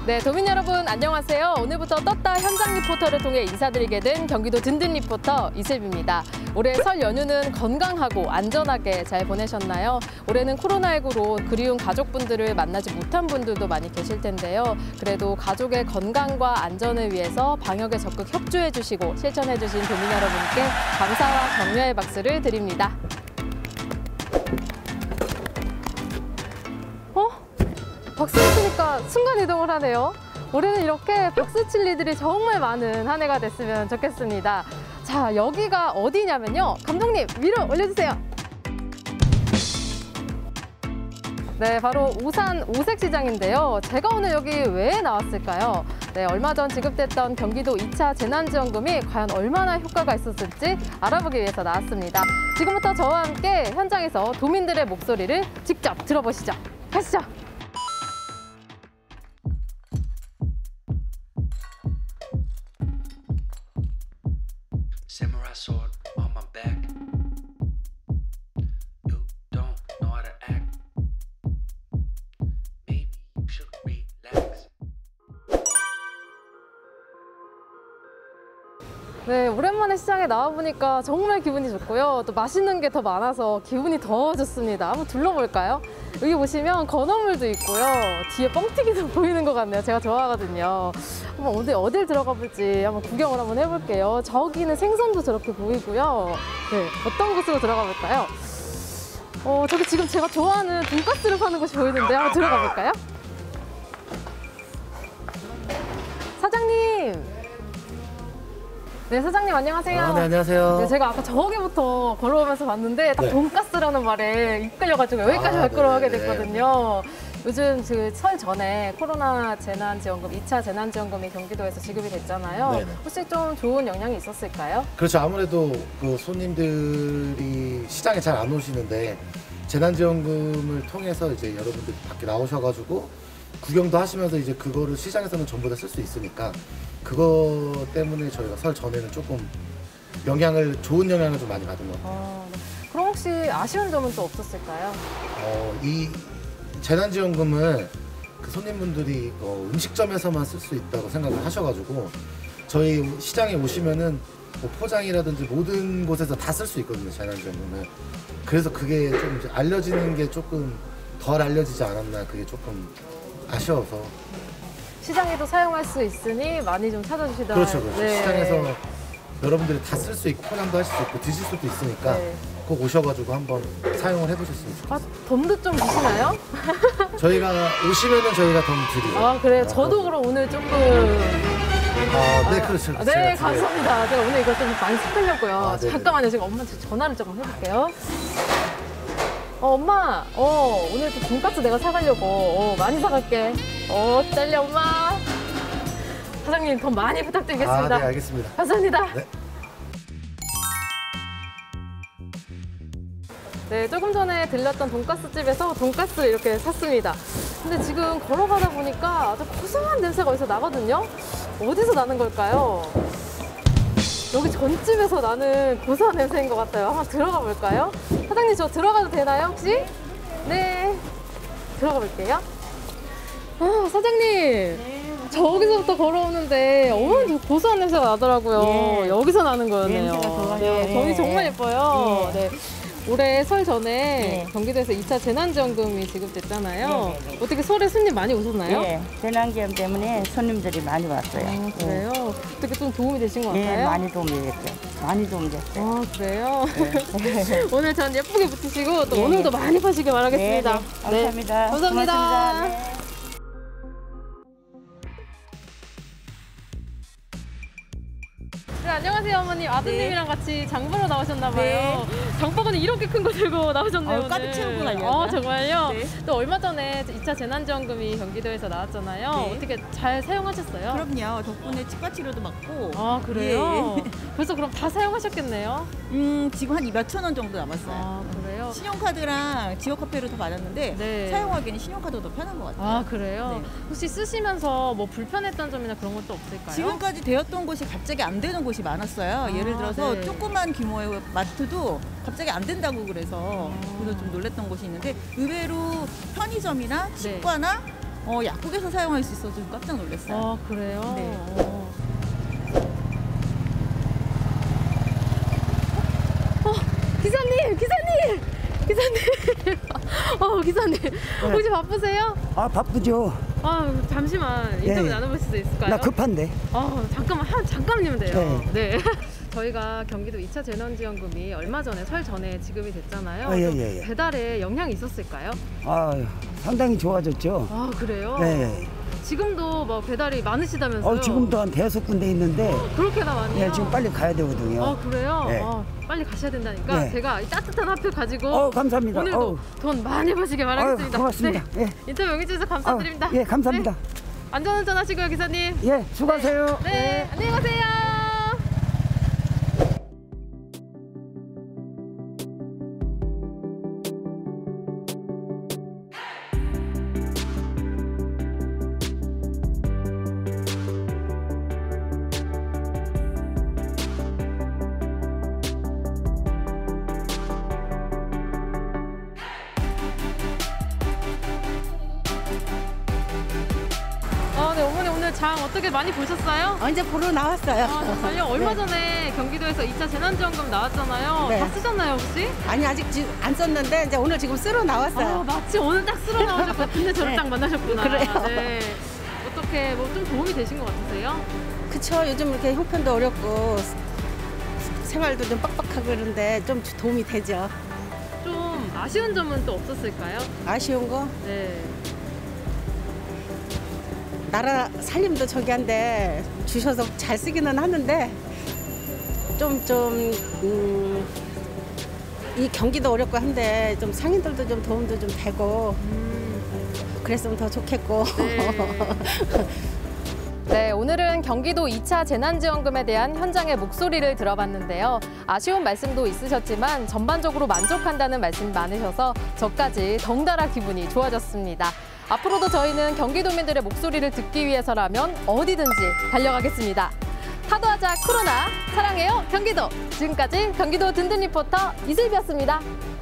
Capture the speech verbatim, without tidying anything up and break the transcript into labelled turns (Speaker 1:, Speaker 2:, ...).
Speaker 1: 네, 도민 여러분 안녕하세요. 오늘부터 떴다 현장 리포터를 통해 인사드리게 된 경기도 든든 리포터 이슬비입니다. 올해 설 연휴는 건강하고 안전하게 잘 보내셨나요? 올해는 코로나십구로 그리운 가족분들을 만나지 못한 분들도 많이 계실 텐데요. 그래도 가족의 건강과 안전을 위해서 방역에 적극 협조해 주시고 실천해 주신 도민 여러분께 감사와 격려의 박수를 드립니다. 어? 박수를 치니까 순간이동을 하네요. 올해는 이렇게 박수 칠 이들이 정말 많은 한 해가 됐으면 좋겠습니다. 자, 여기가 어디냐면요. 감독님, 위로 올려주세요. 네, 바로 우산 오색시장인데요. 제가 오늘 여기 왜 나왔을까요? 네, 얼마 전 지급됐던 경기도 이 차 재난지원금이 과연 얼마나 효과가 있었을지 알아보기 위해서 나왔습니다. 지금부터 저와 함께 현장에서 도민들의 목소리를 직접 들어보시죠. 가시죠.
Speaker 2: Samurai sword on my back. You don't know how to act. Maybe you should relax.
Speaker 1: 네, 오랜만에 시장에 나와보니까 정말 기분이 좋고요. 또 맛있는 게 더 많아서 기분이 더 좋습니다. 한번 둘러볼까요? 여기 보시면 건어물도 있고요. 뒤에 뻥튀기도 보이는 것 같네요. 제가 좋아하거든요. 한번 어디, 어딜 들어가 볼지 한번 구경을 한번 해볼게요. 저기는 생선도 저렇게 보이고요. 네, 어떤 곳으로 들어가 볼까요? 어, 저기 지금 제가 좋아하는 돈가스를 파는 곳이 보이는데 한번 들어가 볼까요? 사장님! 네, 사장님 안녕하세요.
Speaker 3: 아, 네, 안녕하세요.
Speaker 1: 네, 제가 아까 저기부터 걸어오면서 봤는데 딱
Speaker 3: 네.
Speaker 1: 돈가스라는 말에 이끌려가지고 여기까지
Speaker 3: 아,
Speaker 1: 갈 거로 하게
Speaker 3: 네네네.
Speaker 1: 됐거든요. 요즘 그 설 전에 코로나 재난지원금, 이 차 재난지원금이 경기도에서 지급이 됐잖아요.
Speaker 3: 네네.
Speaker 1: 혹시 좀 좋은 영향이 있었을까요?
Speaker 3: 그렇죠. 아무래도 그 손님들이 시장에 잘 안 오시는데 재난지원금을 통해서 이제 여러분들이 밖에 나오셔가지고 구경도 하시면서 이제 그거를 시장에서는 전부 다 쓸 수 있으니까 그거 때문에 저희가 설 전에는 조금 영향을, 좋은 영향을 좀 많이 받은 것 같아요.
Speaker 1: 어, 네. 그럼 혹시 아쉬운 점은 또 없었을까요?
Speaker 3: 어, 이 재난지원금을 그 손님분들이 어, 음식점에서만 쓸 수 있다고 생각을 하셔가지고 저희 시장에 오시면은 뭐 포장이라든지 모든 곳에서 다 쓸 수 있거든요, 재난지원금을. 그래서 그게 좀 이제 알려지는 게 조금 덜 알려지지 않았나, 그게 조금 아쉬워서.
Speaker 1: 시장에도 사용할 수 있으니 많이 좀 찾아주시다.
Speaker 3: 그렇죠, 그렇죠.
Speaker 1: 네.
Speaker 3: 시장에서 여러분들이 다 쓸 수 있고 포장도 하실 수 있고 드실 수도 있으니까
Speaker 1: 네.
Speaker 3: 꼭 오셔가지고 한번 사용을 해보셨으면 좋겠어요.
Speaker 1: 아, 덤도 좀 주시나요?
Speaker 3: 저희가 오시면은 저희가 덤 드리고.
Speaker 1: 아, 그래요? 저도 그럼 오늘 조금.
Speaker 3: 아, 네, 그렇죠.
Speaker 1: 아,
Speaker 3: 제가
Speaker 1: 네,
Speaker 3: 드려요.
Speaker 1: 감사합니다. 제가 오늘 이거 좀 많이 사려고요.
Speaker 3: 아, 네네.
Speaker 1: 잠깐만요. 지금 엄마한테 전화를 조금 해볼게요. 어, 엄마. 어, 오늘 또 돈가스 내가 사가려고. 어, 많이 사갈게. 어, 딸려, 엄마. 사장님, 돈 많이 부탁드리겠습니다.
Speaker 3: 아, 네, 알겠습니다.
Speaker 1: 감사합니다.
Speaker 3: 네.
Speaker 1: 네, 조금 전에 들렸던 돈가스 집에서 돈가스 이렇게 샀습니다. 근데 지금 걸어가다 보니까 아주 고소한 냄새가 어디서 나거든요? 어디서 나는 걸까요? 여기 전집에서 나는 고소한 냄새인 것 같아요. 한번 들어가 볼까요? 사장님, 저 들어가도 되나요, 혹시? 네, 들어가 볼게요. 아, 사장님.
Speaker 4: 네,
Speaker 1: 저기서부터 걸어오는데 어머니 고소한 냄새가 나더라고요.
Speaker 4: 예.
Speaker 1: 여기서 나는 거였네요.
Speaker 4: 냄새가 좋아요.
Speaker 1: 네, 저희
Speaker 4: 예.
Speaker 1: 정말 예뻐요.
Speaker 4: 예.
Speaker 1: 네. 올해 설 전에
Speaker 4: 예.
Speaker 1: 경기도에서 이 차 재난지원금이 지급됐잖아요.
Speaker 4: 네, 네, 네.
Speaker 1: 어떻게 설에 손님 많이 오셨나요?
Speaker 4: 예, 재난기염 때문에 손님들이 많이 왔어요.
Speaker 1: 아, 그래요? 어떻게 좀 도움이 되신 것
Speaker 4: 예,
Speaker 1: 같아요?
Speaker 4: 예, 많이 도움이 됐어요. 많이 도움이 됐어요.
Speaker 1: 아, 그래요?
Speaker 4: 네.
Speaker 1: 오늘 전 예쁘게 붙이시고 또
Speaker 4: 예,
Speaker 1: 오늘도
Speaker 4: 예.
Speaker 1: 많이 파시길 바라겠습니다.
Speaker 4: 네, 네. 감사합니다.
Speaker 1: 감사합니다.
Speaker 4: 고맙습니다. 네.
Speaker 1: 네, 안녕하세요, 어머님. 아드님이랑 같이 장 보러 나오셨나봐요. 장바구니 이렇게 큰 거 들고 나오셨네요.
Speaker 5: 아유, 가득
Speaker 1: 오늘.
Speaker 5: 채우고 다녀요.
Speaker 1: 아, 정말요?
Speaker 5: 네.
Speaker 1: 또 얼마 전에 이 차 재난지원금이 경기도에서 나왔잖아요.
Speaker 5: 네.
Speaker 1: 어떻게 잘 사용하셨어요?
Speaker 5: 그럼요. 덕분에 치과 치료도 받고.
Speaker 1: 아, 그래요?
Speaker 5: 예.
Speaker 1: 벌써 그럼 다 사용하셨겠네요?
Speaker 5: 음, 지금 한 몇천 원 정도 남았어요.
Speaker 1: 아, 그래요?
Speaker 5: 신용카드랑 지역화폐로 더 받았는데
Speaker 1: 네.
Speaker 5: 사용하기에는 신용카드가 더 편한 것 같아요.
Speaker 1: 아, 그래요?
Speaker 5: 네.
Speaker 1: 혹시 쓰시면서 뭐 불편했던 점이나 그런 것도 없을까요?
Speaker 5: 지금까지 되었던 곳이 갑자기 안 되는 곳이 많았어요.
Speaker 1: 아,
Speaker 5: 예를 들어서
Speaker 1: 네.
Speaker 5: 조그만 규모의 마트도 갑자기 안 된다고 그래서
Speaker 1: 아.
Speaker 5: 그래서 좀 놀랬던 곳이 있는데 의외로 편의점이나
Speaker 1: 네.
Speaker 5: 치과나 어, 약국에서 사용할 수 있어서 좀 깜짝 놀랐어요.
Speaker 1: 아, 그래요?
Speaker 5: 네.
Speaker 1: 어. 어, 기사님, 기사님, 기사님. 어, 기사님. 혹시 바쁘세요?
Speaker 6: 아 바쁘죠.
Speaker 1: 아, 잠시만 인터뷰
Speaker 6: 예.
Speaker 1: 나눠볼 수 있을까요?
Speaker 6: 나 급한데.
Speaker 1: 아, 잠깐만, 한 잠깐만이면 돼요.
Speaker 6: 네.
Speaker 1: 네. 저희가 경기도 이 차 재난지원금이 얼마 전에 설 전에 지급이 됐잖아요.
Speaker 6: 아, 예,
Speaker 1: 좀
Speaker 6: 예, 예.
Speaker 1: 배달에 영향이 있었을까요?
Speaker 6: 아 상당히 좋아졌죠.
Speaker 1: 아, 그래요?
Speaker 6: 네.
Speaker 1: 지금도 뭐 배달이 많으시다면서요?
Speaker 6: 어 지금도 한 대여섯 군데 있는데.
Speaker 1: 그렇게나 많이요?
Speaker 6: 예 지금 빨리 가야 되거든요.
Speaker 1: 아, 그래요?
Speaker 6: 네.
Speaker 1: 아, 빨리 가셔야 된다니까
Speaker 6: 네.
Speaker 1: 제가 이 따뜻한 화표 가지고
Speaker 6: 어 감사합니다.
Speaker 1: 오늘도
Speaker 6: 어우.
Speaker 1: 돈 많이 버시길 바라겠습니다.
Speaker 6: 아유, 고맙습니다.
Speaker 1: 네.
Speaker 6: 예.
Speaker 1: 인터뷰 응해주셔서 감사드립니다.
Speaker 6: 아, 예 감사합니다.
Speaker 1: 네. 안전운전 하시고요, 기사님.
Speaker 6: 예 수고하세요.
Speaker 1: 네, 안녕히 가세요. 아, 네, 어머니 오늘 장 어떻게 많이 보셨어요?
Speaker 4: 언제 보러 나왔어요?
Speaker 1: 아, 정말요? 얼마
Speaker 4: 네.
Speaker 1: 전에 경기도에서 이 차 재난지원금 나왔잖아요.
Speaker 4: 네.
Speaker 1: 다 쓰셨나요, 혹시?
Speaker 4: 아니 아직 지- 안 썼는데 이제 오늘 지금 쓰러
Speaker 1: 아,
Speaker 4: 나왔어요.
Speaker 1: 마치 오늘 딱 쓸어 나오셨구나. 근데 저를
Speaker 4: 네.
Speaker 1: 딱 만나셨구나.
Speaker 4: 그래요.
Speaker 1: 네. 어떻게 뭐 좀 도움이 되신 것 같으세요?
Speaker 4: 그쵸. 요즘 이렇게 형편도 어렵고 생활도 좀 빡빡하고 그런데 좀 도움이 되죠.
Speaker 1: 좀 아쉬운 점은 또 없었을까요?
Speaker 4: 아쉬운 거
Speaker 1: 네.
Speaker 4: 나라 살림도 저기 한데 주셔서 잘 쓰기는 하는데 좀 좀 음, 이 경기도 어렵고 한데 좀 상인들도 좀 도움도 좀 되고 그랬으면 더 좋겠고.
Speaker 1: 네, 오늘은 경기도 이 차 재난지원금에 대한 현장의 목소리를 들어봤는데요. 아쉬운 말씀도 있으셨지만 전반적으로 만족한다는 말씀이 많으셔서 저까지 덩달아 기분이 좋아졌습니다. 앞으로도 저희는 경기도민들의 목소리를 듣기 위해서라면 어디든지 달려가겠습니다. 타도하자 코로나, 사랑해요 경기도. 지금까지 경기도 든든 리포터 이슬비였습니다.